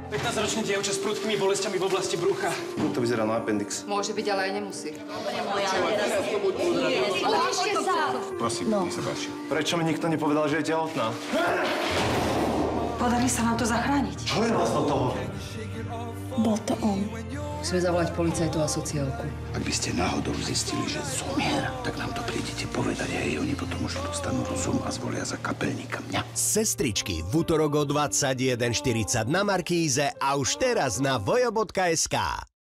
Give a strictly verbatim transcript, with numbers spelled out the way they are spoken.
pätnásťročné dievča s prudkými bolestiami v oblasti brucha. No to vyzerá na appendix. Môže byť, ale aj nemusí. Utíšte sa! Prosím, no. Nech sa páči. Prečo mi nikto nepovedal, že je tehotná? Podarí sa vám to zachrániť. Čo je vlastne toho? Bol to on. Musíme zavolať policajtov a sociálku. Ak by ste náhodou zistili, že zomiera, tak nám to prídete povedať a oni potom už dostanú rozum a zvolia za kapelníka mňa. Sestričky v útorok o dvadsaťjeden štyridsať na Markíze a už teraz na vojo bodka es ká.